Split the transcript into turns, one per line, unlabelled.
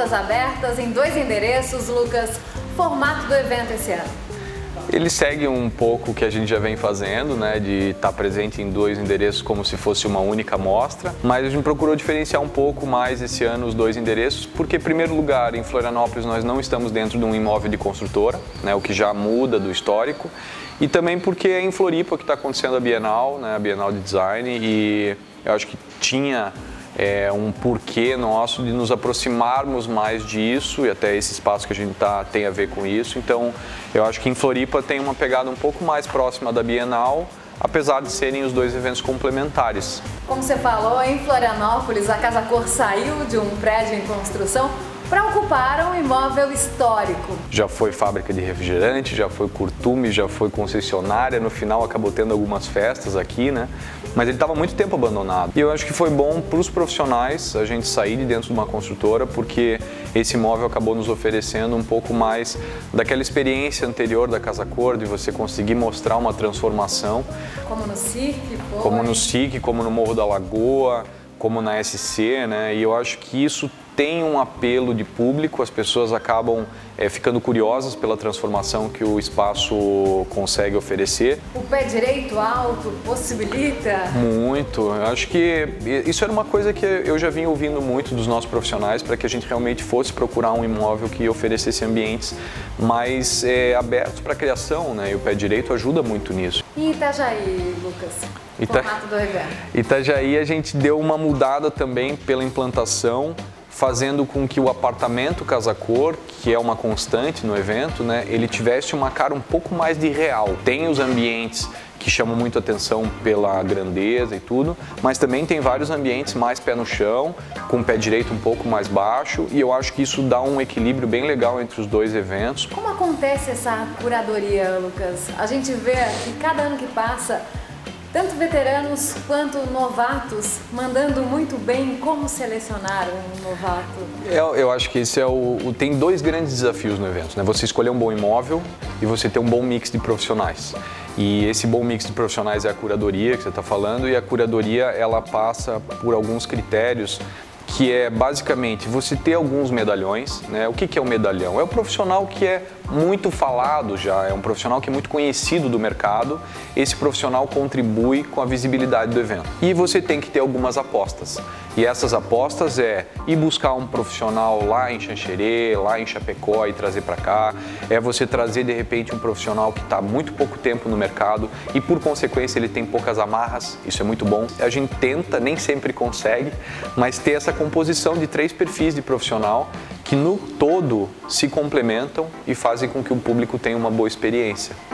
portas abertas em 2 endereços, Lucas. Formato do evento esse ano?
Ele segue um pouco o que a gente já vem fazendo, né, de estar presente em 2 endereços como se fosse uma única mostra, mas a gente procurou diferenciar um pouco mais esse ano os 2 endereços, porque, em primeiro lugar, em Florianópolis nós não estamos dentro de um imóvel de construtora, né, o que já muda do histórico, e também porque é em Floripa que está acontecendo a Bienal, né, a Bienal de Design, e eu acho que tinha um porquê nosso de nos aproximarmos mais disso, e até esse espaço que a gente tem a ver com isso. Então, eu acho que em Floripa tem uma pegada um pouco mais próxima da Bienal, apesar de serem os 2 eventos complementares.
Como você falou, em Florianópolis, a Casa Cor saiu de um prédio em construção para ocupar um imóvel histórico.
Já foi fábrica de refrigerante, já foi curtume, já foi concessionária, no final acabou tendo algumas festas aqui, né? Mas ele estava muito tempo abandonado. E eu acho que foi bom para os profissionais a gente sair de dentro de uma construtora, porque esse imóvel acabou nos oferecendo um pouco mais daquela experiência anterior da Casa Cor, de você conseguir mostrar uma transformação.
Como no SIC, foi.
Como no SIC, como no Morro da Lagoa, como na SC, né? E eu acho que isso tem um apelo de público, as pessoas acabam ficando curiosas pela transformação que o espaço consegue oferecer.
O pé direito alto possibilita?
Muito. Eu acho que isso era uma coisa que eu já vinha ouvindo muito dos nossos profissionais, para que a gente realmente fosse procurar um imóvel que oferecesse ambientes mais abertos para a criação, né? E o pé direito ajuda muito nisso.
E Itajaí, Lucas? Formato do evento?
Itajaí a gente deu uma mudada também pela implantação, fazendo com que o apartamento Casa Cor, que é uma constante no evento, né, ele tivesse uma cara um pouco mais de real. Tem os ambientes que chamam muito atenção pela grandeza e tudo, mas também tem vários ambientes mais pé no chão, com o pé direito um pouco mais baixo, e eu acho que isso dá um equilíbrio bem legal entre os 2 eventos.
Como acontece essa curadoria, Lucas? A gente vê que cada ano que passa, tanto veteranos quanto novatos mandando muito bem. Como selecionar um novato?
Eu acho que esse tem 2 grandes desafios no evento, né? Você escolher um bom imóvel e você ter um bom mix de profissionais. E esse bom mix de profissionais é a curadoria que você está falando, e a curadoria ela passa por alguns critérios, que é basicamente você ter alguns medalhões, né? O que é um medalhão? É um profissional que é muito falado já, é um profissional que é muito conhecido do mercado. Esse profissional contribui com a visibilidade do evento. E você tem que ter algumas apostas. E essas apostas é ir buscar um profissional lá em Xanxerê, lá em Chapecó e trazer para cá. É você trazer de repente um profissional que está muito pouco tempo no mercado e por consequência ele tem poucas amarras. Isso é muito bom. A gente tenta, nem sempre consegue, mas ter essa composição de 3 perfis de profissional que no todo se complementam e fazem com que o público tenha uma boa experiência.